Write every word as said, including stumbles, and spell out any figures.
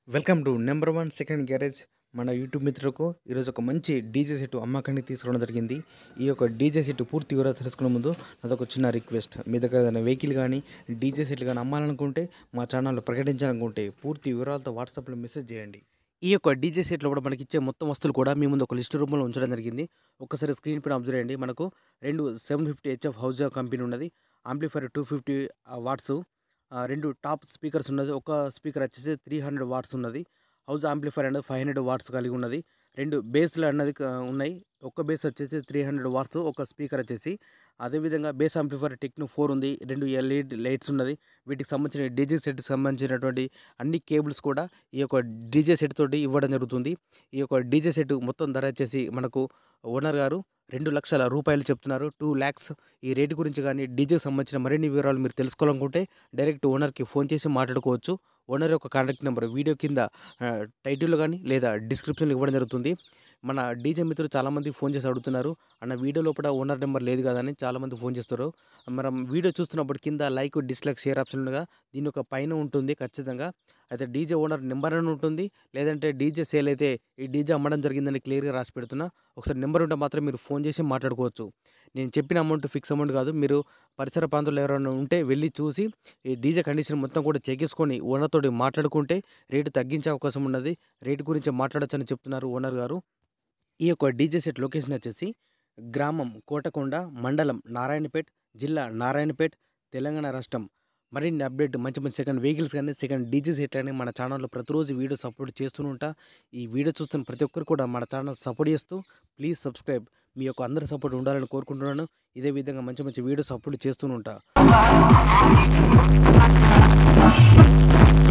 Welcome to number one second garage. మన YouTube మిత్రులకు ఈరోజు ఒక మంచి డీజే సెట్ అమ్మకానికి తీసుకురావడం జరిగింది. ఈ యొక్క డీజే సెట్ పూర్తి వివరాలు తెలుసుకునే ముందు అదొక చిన్న రిక్వెస్ట్. మీ దగ్గర ఏదైనా వెహికల్ కానీ డీజే సెట్లు కానీ అమ్మాలనుకుంటే మా ఛానల్లో ప్రకటించాలనుకుంటే పూర్తి వివరాలతో వాట్సాప్లో మెసేజ్ చేయండి. ఈ యొక్క డీజే సెట్లో కూడా మనకి ఇచ్చే మొత్తం వస్తువులు కూడా మీ ముందు ఒక లిస్ట్ రూపంలో ఉంచడం జరిగింది. ఒక్కసారి స్క్రీన్ పైన అబ్జర్వ్ చేయండి. మనకు రెండు seven fifty HF Ahuja company ఉన్నది. ఆంప్లిఫైర్ టూ ఫిఫ్టీ వాట్స్, రెండు టాప్ స్పీకర్స్ ఉన్నది. ఒక స్పీకర్ వచ్చేసి త్రీ హండ్రెడ్ వాట్స్ ఉన్నది. హౌస్ ఆంప్లిఫైర్ అనేది ఫైవ్ హండ్రెడ్ వాట్స్ కలిగి ఉన్నది. రెండు బేస్లు అన్నది ఉన్నాయి. ఒక బేస్ వచ్చేసి త్రీ హండ్రెడ్ వాట్స్, ఒక స్పీకర్ వచ్చేసి. అదేవిధంగా బేస్ ఆంప్లిఫైర్ టెక్నో ఫోర్ ఉంది. రెండు ఎల్ఈడి లైట్స్ ఉన్నది. వీటికి సంబంధించిన డీజే సెట్కి సంబంధించినటువంటి అన్ని కేబుల్స్ కూడా ఈ యొక్క డీజే సెట్ తోటి ఇవ్వడం జరుగుతుంది. ఈ యొక్క డీజే సెట్ మొత్తం ధర వచ్చేసి మనకు ఓనర్ గారు రెండు లక్షల రూపాయలు చెప్తున్నారు. టూ ల్యాక్స్. ఈ రేటు గురించి కానీ డీజేకి సంబంధించిన మరిన్ని వివరాలు మీరు తెలుసుకోవాలనుకుంటే డైరెక్ట్ ఓనర్కి ఫోన్ చేసి మాట్లాడుకోవచ్చు. ఓనర్ యొక్క కాంటాక్ట్ నెంబర్ వీడియో కింద టైటిల్లో కానీ లేదా డిస్క్రిప్షన్లో ఇవ్వడం జరుగుతుంది. మన డీజే మిత్రులు చాలామంది ఫోన్ చేసి అడుగుతున్నారు, అన్న వీడియో లోపల ఓనర్ నెంబర్ లేదు కదా అని చాలామంది ఫోన్ చేస్తారు. మనం వీడియో చూస్తున్నప్పుడు కింద లైక్, డిస్లైక్, షేర్ ఆప్షన్ ఉండగా దీని ఒక పైన ఉంటుంది ఖచ్చితంగా. అయితే డీజే ఓనర్ నెంబర్ అని ఉంటుంది, లేదంటే డీజే సేల్ అయితే ఈ డీజే అమ్మడం జరిగిందని క్లియర్గా రాసి పెడుతున్నా. ఒకసారి నెంబర్ ఉంటే మాత్రం మీరు ఫోన్ చేసి మాట్లాడుకోవచ్చు. నేను చెప్పిన అమౌంట్ ఫిక్స్ అమౌంట్ కాదు. మీరు పరిసర ప్రాంతాల్లో ఎవరైనా ఉంటే వెళ్ళి చూసి ఈ డీజే కండిషన్ మొత్తం కూడా చెక్ చేసుకొని ఓనర్తో మాట్లాడుకుంటే రేటు తగ్గించే అవకాశం ఉన్నది. రేటు గురించి మాట్లాడొచ్చని చెప్తున్నారు ఓనర్ గారు. ఈ యొక్క డీజే సెట్ లొకేషన్ వచ్చేసి గ్రామం కోటకొండ, మండలం నారాయణపేట్, జిల్లా నారాయణపేట్, తెలంగాణ రాష్ట్రం. మరిన్ని అప్డేట్ మంచి మంచి సెకండ్ వెహికల్స్ కానీ సెకండ్ డీజే సెట్ కానీ మన ఛానల్లో ప్రతిరోజు వీడియో సపోర్ట్ చేస్తూ ఉంటా. ఈ వీడియో చూస్తున్న ప్రతి ఒక్కరు కూడా మన ఛానల్ సపోర్ట్ చేస్తూ ప్లీజ్ సబ్స్క్రైబ్. మీ యొక్క అందరి సపోర్ట్ ఉండాలని కోరుకుంటున్నాను. ఇదే విధంగా మంచి మంచి వీడియో సపోర్ట్ చేస్తూ ఉంటా.